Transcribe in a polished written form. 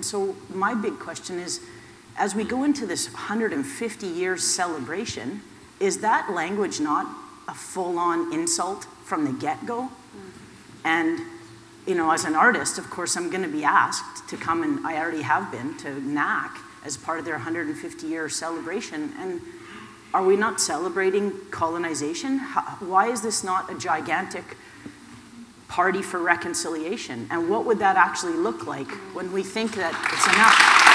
so my big question is, as we go into this 150 years celebration, is that language not a full-on insult from the get-go? And, you know, as an artist, of course, I'm going to be asked to come, and I already have been, to NAC as part of their 150-year celebration. And are we not celebrating colonization? Why is this not a gigantic party for reconciliation? And what would that actually look like when we think that it's enough?